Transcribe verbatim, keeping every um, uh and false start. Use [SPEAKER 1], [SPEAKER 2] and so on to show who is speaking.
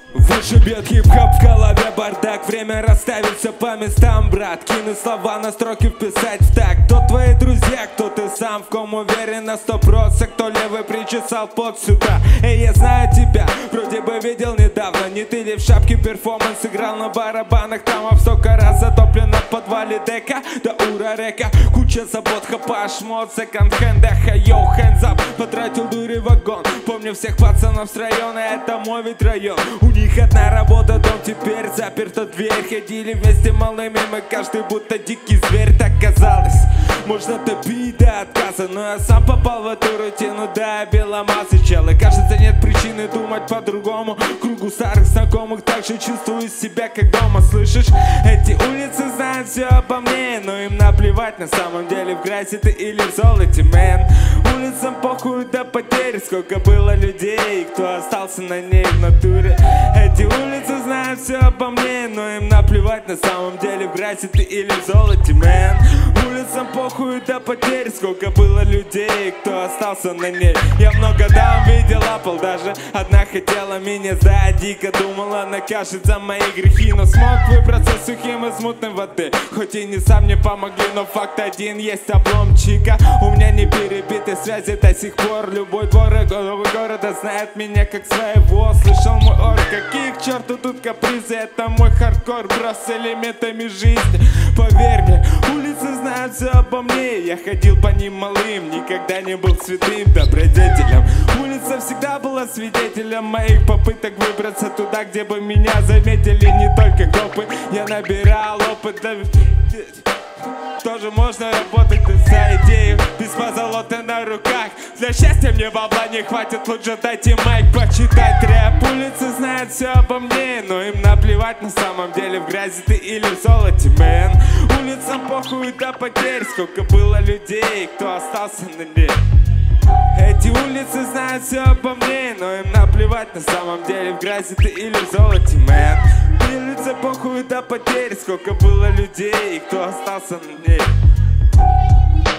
[SPEAKER 1] Выше бьет хип-хоп, в голове бардак. Время расставить все по местам, брат. Кину слова на строки вписать в так. Кто твои друзья, кто ты сам, в ком уверен на сто процентов. Кто левый причесал под сюда. Эй, я знаю тебя, вроде бы видел недавно. Не ты ли в шапке перформанс играл на барабанах? Там об столько раз затоплено в подвале дека до ура река. Куча забот, хапа, шмот, секонд-хенда, хайо, hands up. Потратил дури вагон. Помню всех пацанов с района, это мой ведь район. У них одна работа, дом теперь заперта дверь. Ходили вместе малыми, мы каждый будто дикий зверь. Так казалось, можно топить до отказа, но я сам попал в эту рутину, да, беломазый чел. И кажется, нет причины думать по-другому. В кругу старых знакомых также чувствую себя как дома, слышишь? Эти улицы знают все обо мне, но им наплевать на самом деле, в грязи ты или в золоте, мэн. Улицам похуй до потери, сколько было людей, кто остался на ней в натуре. Эти улицы знают все обо мне, но им наплевать на самом деле, в грязи ты или в золоте, мэн. Улицам похуй до потери, сколько было людей, кто остался на ней. Я много дам видел апл, даже одна хотела меня сдать. Дико думала, накажет за мои грехи, но смог выбраться сухим из мутной воды. Хоть и не сам не помогли, но факт один есть, обломчика. У меня не перебиты связи до сих пор. Любой двор города знает меня как своего. Слышал мой ор, какие к черту тут капризы. Это мой хардкор, брос с элементами жизни. Поверь мне, улицы знают все обо мне. Я ходил по ним малым, никогда не был святым добродетелем. Улица всегда была свидетелем моих попыток выбраться туда, где бы меня заметили не только копы. Я набирал опыт, да... Тоже можно работать за идею, без позолоты на руках. Для счастья мне бабла не хватит, лучше дайте майк почитать рэп. Улицы знают все обо мне, но им наплевать на самом деле, в грязи ты или в золоте, мэн. Улицам похуй до потерь, сколько было людей, кто остался на ней. Эти улицы знают все обо мне, но им наплевать на самом деле, в грязи ты или в золоте, мэн. Улицы похуй до потерь, сколько было людей, кто остался на ней.